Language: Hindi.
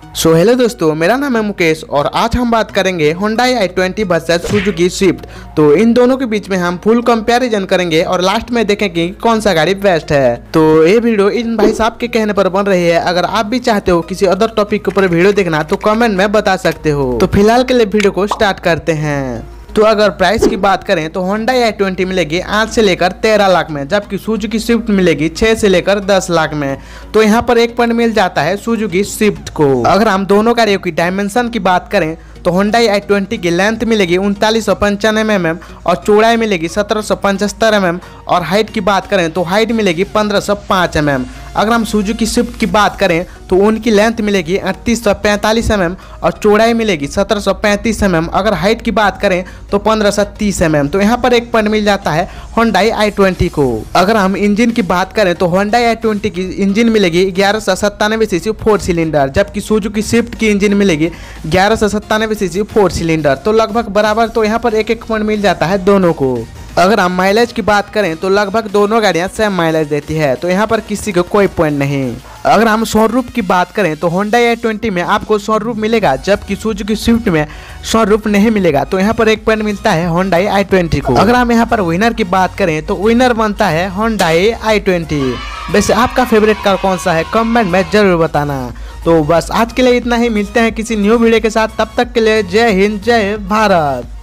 सो हेलो दोस्तों, मेरा नाम है मुकेश और आज हम बात करेंगे Hyundai i20 versus Suzuki Swift. तो इन दोनों के बीच में हम फुल कंपैरिजन करेंगे और लास्ट में देखेंगे कौन सा गाड़ी बेस्ट है। तो ये वीडियो इन भाई साहब के कहने पर बन रही है। अगर आप भी चाहते हो किसी अदर टॉपिक के ऊपर वीडियो देखना तो कमेंट में बता सकते हो। तो फिलहाल के लिए वीडियो को स्टार्ट करते हैं। तो अगर प्राइस की बात करें तो Hyundai i20 मिलेगी 8 से लेकर 13 लाख में, जबकि सुजुकी स्विफ्ट मिलेगी 6 से लेकर 10 लाख में। तो यहाँ पर एक पॉइंट मिल जाता है सुजुकी स्विफ्ट को। अगर हम दोनों गाड़ियों की डायमेंशन की बात करें तो Hyundai i20 की लेंथ मिलेगी 3995 mm और चौड़ाई मिलेगी 1775 mm और हाइट की बात करें तो हाइट मिलेगी 1505 mm। अगर हम सुजुकी स्विफ्ट की बात करें तो उनकी लेंथ मिलेगी 3845 mm और चौड़ाई मिलेगी 1735 mm। अगर हाइट की बात करें तो 1530 mm। तो यहाँ पर एक पॉइंट मिल जाता है Hyundai i20 को। अगर हम इंजन की बात करें तो Hyundai i20 की इंजन मिलेगी 1197 सीसी 4 सिलेंडर, जबकि सुजुकी स्विफ्ट की इंजन मिलेगी 1197 सीसी 4 सिलेंडर। तो लगभग बराबर। तो यहाँ पर एक पॉइंट मिल जाता है दोनों को। अगर हम माइलेज की बात करें तो लगभग दोनों गाड़ियां सेम माइलेज देती है, तो यहाँ पर किसी को कोई पॉइंट नहीं। अगर हम सनरूफ की बात करें तो Hyundai i20 में आपको सनरूफ मिलेगा, जबकि सुजुकी स्विफ्ट में सनरूफ नहीं मिलेगा। तो यहाँ पर एक पॉइंट मिलता है Hyundai i20 को। अगर हम यहाँ पर विनर की बात करें तो विनर बनता है Hyundai i20। वैसे आपका फेवरेट कार कौन सा है कमेंट में जरूर बताना। तो बस आज के लिए इतना ही, मिलते हैं किसी न्यू वीडियो के साथ। तब तक के लिए जय हिंद, जय भारत।